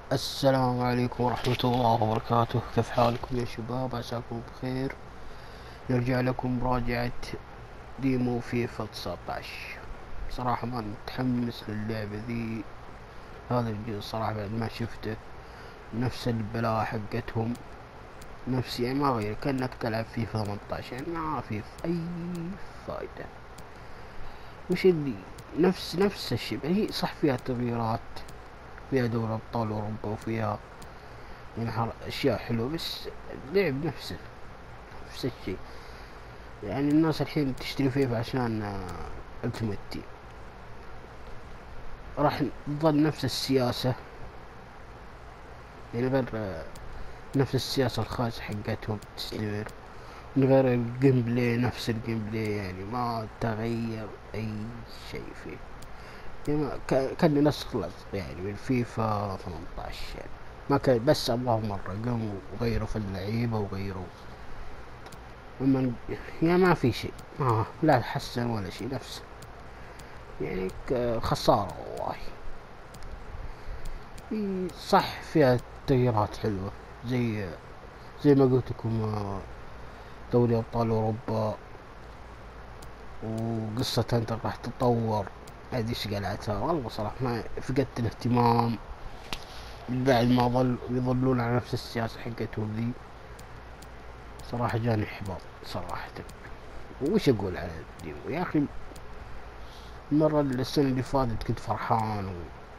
السلام عليكم ورحمة الله وبركاته. كيف حالكم يا شباب؟ عساكم بخير. نرجع لكم مراجعة ديمو فيفا 19. صراحة ما متحمس للعبة ذي. هذا الجزء صراحة بعد ما شفته نفس البلاء حقتهم، نفس يعني ما غير، كأنك تلعب فيفا 18، يعني ما في أي فايدة. وش اللي نفس الشيء، هي صح فيها تغييرات، فيها دوري أبطال أوروبا وفيها يعني أشياء حلوة، بس اللعب نفس الشيء. يعني الناس الحين تشتري فيفا عشان التيمت تيم. راح تظل نفس السياسة، يعني غير نفس السياسة الخاصة حقتهم تستمر، من غير الجيم بلاي نفس الجيم بلاي، يعني ما تغير أي شيء فيه. يعني كان نسخ لصق يعني من فيفا 18، يعني ما كان، بس الله مرة قاموا وغيروا في اللعيبة وغيروا ومن، يعني ما في شيء، لا تحسن ولا شيء، نفسه يعني خسارة والله. صح فيها تغييرات حلوة، زي ما قلت لكم، دوري أبطال أوروبا وقصة انت راح تتطور. هذه ايش قلعتها والله، صراحة ما فقدت الاهتمام بعد ما يظلون على نفس السياسة حقتهم ذي. صراحة جاني إحباط صراحة. وش أقول على الديمو يا أخي؟ مرة السنة اللي فاتت كنت فرحان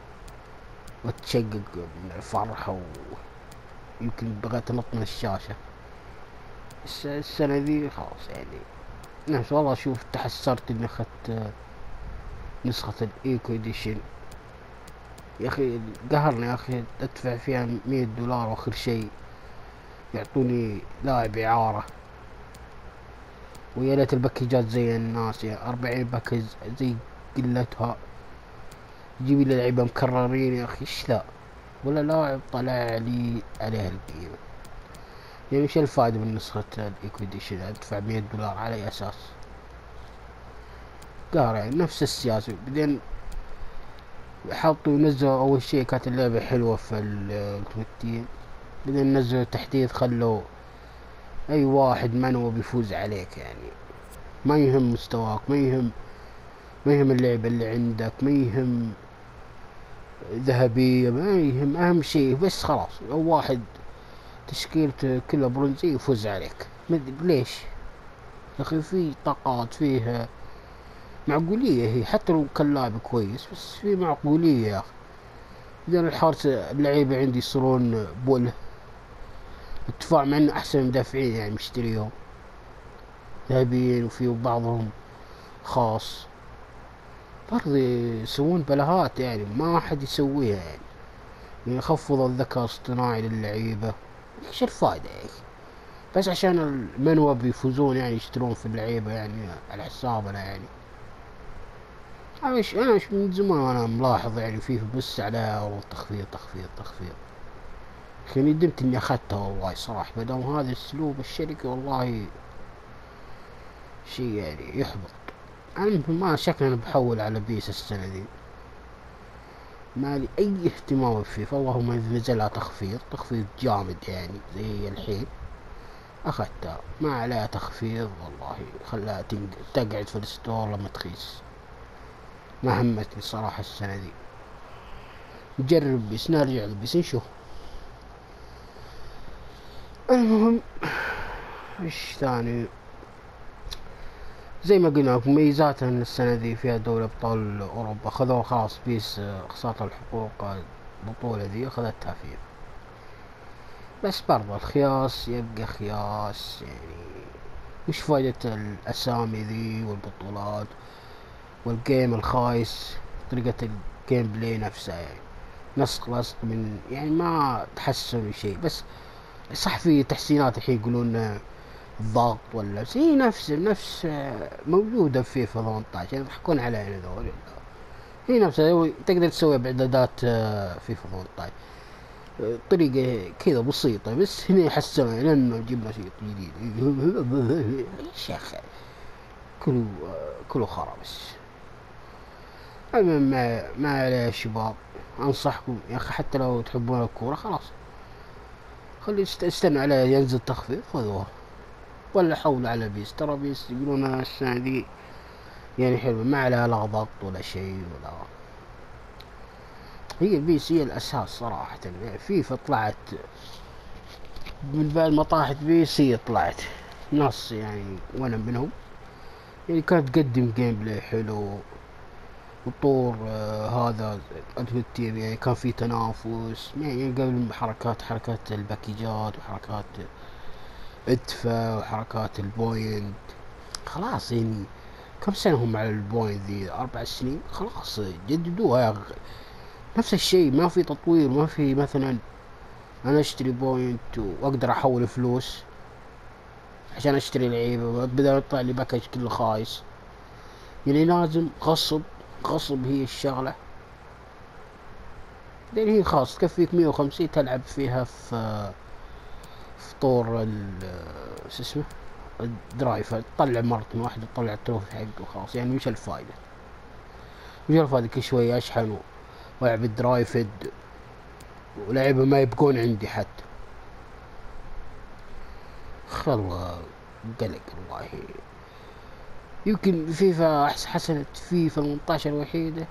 وتشقق من الفرحة، ويمكن بغيت أنط من الشاشة. السنة ذي خلاص يعني نفس والله. شوف، تحسرت إني أخذت نسخة الإيكو إديشن. يا أخي قهرني يا أخي، أدفع فيها $100 وآخر شيء يعطوني لاعب إعارة. ويا ليت الباكجات زي الناس، يا 40 باكج زي قلتها، جيبي لي لعيبة مكررين يا أخي، إيش ذا؟ ولا لاعب طلع لي عليه القيمة. يعني إيش الفائدة من نسخة الإيكو إديشن؟ أدفع $100 على أي أساس؟ قهر يعني نفس السياسة. بعدين حطوا نزلوا أول شيء كانت اللعبة حلوة في التويتين، بعدين نزلوا تحديث خلوا أي واحد منو بيفوز عليك، يعني ما يهم مستواك، ما يهم اللعبة اللي عندك، ما يهم ذهبية، ما يهم، أهم شيء بس خلاص لو واحد تشكيلته كلها برونزي يفوز عليك. ليش يا أخي؟ في طاقات فيها معقولية، هي حتى لو كان لاعب كويس بس في معقولية يا أخي. إذا الحارس اللعيبة عندي يصيرون بوله، الدفاع مع انه احسن مدافعين يعني مشتريهم ذهبيين، وفي بعضهم خاص، برضه يسوون بلاهات يعني ما حد يسويها، يعني يخفضوا الذكاء الاصطناعي للعيبة. ايش الفائدة يا اخي؟ بس عشان المنوى بيفوزون يعني يشترون في اللعيبة يعني على حسابنا يعني. انا مش من زمان وانا ملاحظ يعني فيه بس على تخفيض تخفيض تخفيض. اخي ندمت اني اخذتها والله صراحة، مادام هذا اسلوب الشركة والله شيء يعني يحبط. أنا ما شكلنا بحول على بيس السنة دي، ما لي أي اهتمام فيه. اللهم إذا نزلها تخفيض جامد يعني زي الحين أخذتها، ما عليها تخفيض والله، خلاها تقعد في الستور لما تخيس. ما همتني صراحة السنة دي. نجرب بيس، نرجع لبيس نشوف. المهم ايش ثاني؟ زي ما قلنا مميزاتها ان السنة دي فيها دوري ابطال اوروبا، خذوا خلاص بيس اقساط الحقوق البطولة ذي اخذتها فيه. بس برضه الخياس يبقى خياس يعني. وش فايدة الاسامي ذي والبطولات والجيم الخايس؟ طريقة الجيم بلاي نفسها يعني نسق لصق من، يعني ما تحسن شيء. بس صح في تحسينات الحين يقولون الضغط ولا شيء، نفس موجودة في فيفا 18، يضحكون علينا ذول. هي نفسها تقدر تسوي باعدادات فيفا 18، طريقة كذا بسيطة، بس هنا حسنا لأنه جبنا شيء جديد. يا شيخ كله خرا بس. المهم ما عليه يا شباب، انصحكم يا اخي حتى لو تحبون الكورة خلاص خلي استنى عليه ينزل تخفيض خذوه، ولا حول على بيس. ترى بيس يقولون السنة دي يعني حلوة، ما عليها لا ضغط ولا شيء ولا. هي بيس هي الأساس صراحة. يعني فيفا طلعت من بعد ما طاحت بيس، هي طلعت ناس يعني وانا منهم، يعني كانت تقدم جيم بلاي حلو وطور هذا التيم، يعني كان في تنافس يعني قبل حركات الباكيجات وحركات ادفع وحركات البوينت. خلاص يعني كم سنة هم على البوينت ذي؟ 4 سنين خلاص جددوها يا أخي. نفس الشيء، ما في تطوير، ما في مثلا انا اشتري بوينت واقدر احول فلوس عشان اشتري لعيبة بدل يطلع لي باكج كله خايس. يعني لازم غصب هي الشغلة، لان هي خلاص تكفيك 150 تلعب فيها في طور شو اسمه الدرايفر، تطلع مرة واحدة تطلع التروفي حقه وخلاص. يعني مش الفايدة، كل شوية اشحن والعب الدرايفد ولعبة ما يبقون عندي حتى. والله قلق والله. يمكن فيفا حسنت فيفا 18 الوحيدة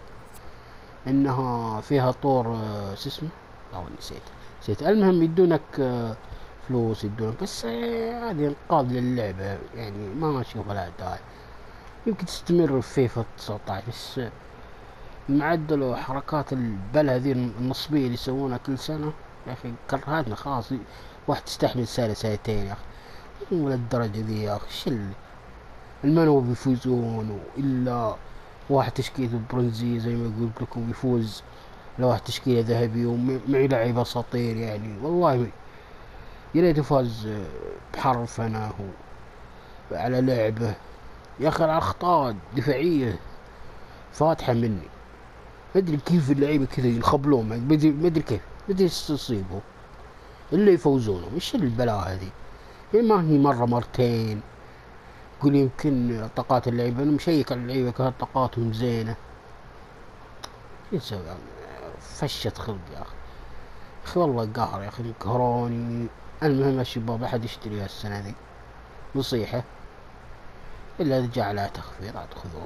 انها فيها طور شو اسمه، او نسيت. المهم يدونك فلوس يدونك، بس هذه انقاذ للعبة يعني ما اشوف لها داعي. يمكن تستمر في فيفا 19 بس معدل وحركات البلا هذه النصبية اللي يسوونها كل سنة يا اخي كرهتنا خلاص. واحد تستحمل سنة سنتين يا اخي، مو للدرجة ذي يا اخي. المنو بيفوزون إلا واحد تشكيلة برونزية زي ما قلت لكم يفوز لواحد تشكيلة ذهبي ومعي لعيبة اساطير. يعني والله يا ريت فاز بحرف انا هو على لعبه. يا اخي الاخطاء الدفاعية فاتحة مني، ما ادري كيف اللعيبة كذا ينخبلون، ما ادري كيف، ما ادري ايش تصيبه الا يفوزونه. ايش البلاء هذه؟ يعني ما هي مرة مرتين. يقول يمكن طاقات اللعيبة، انا مشيك على اللعيبة كانت طاقاتهم زينة. شو نسوي يعني؟ فشت خلق يا اخي والله قهر يا اخي كهروني. المهم يا شباب احد يشتريها السنة ذي نصيحة، الا اذا جاء عليها تخفيضات خذوه.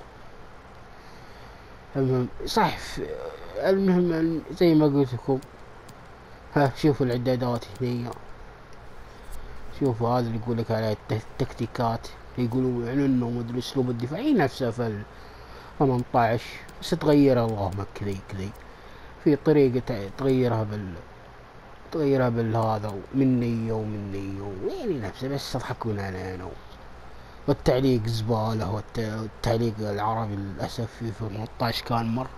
المهم صح المهم زي ما قلت لكم، ها شوفوا الاعدادات هنا، شوفوا هذا اللي يقول لك على التكتيكات، يقولوا يعلنوا مدري اسلوب الدفاعي نفسه في 18 بس تغير اللهم كذي في طريقة تغيرها بالهذا ومن نية يعني نفسه بس يضحكون علينا. والتعليق زبالة، والتعليق العربي للأسف في 18 كان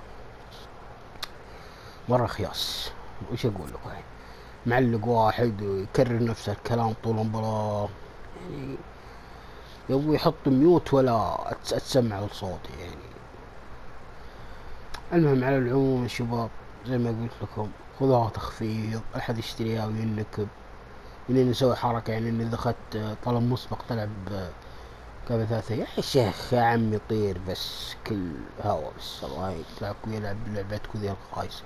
مرة خياس. وش أقول لكم يعني معلق واحد ويكرر نفس الكلام طول المباراة، يعني يبغى يحط ميوت ولا أتسمع لصوتي يعني. المهم على العموم الشباب زي ما قلت لكم خذوها تخفيض، أحد يشتريها وينكب من نسوي حركة. يعني إن دخلت طلب مسبق تلعب قبل 3 أيام يا شيخ يا عمي طير بس كل هوا بس الله تلعب يلعب لعبتك ذي الخايسة.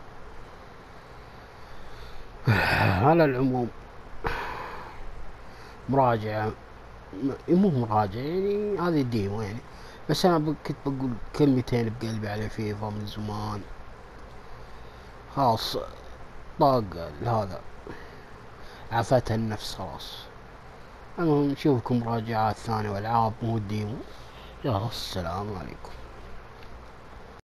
على العموم مراجعة، مو مراجعة يعني هذه ديمو يعني، بس أنا كنت بقول كلمتين بقلبي على فيفا من زمان خلاص. طاق هذا عفتها النفس خلاص. المهم نشوفكم مراجعات ثانية والعاب مو ديمو. يلا السلام عليكم.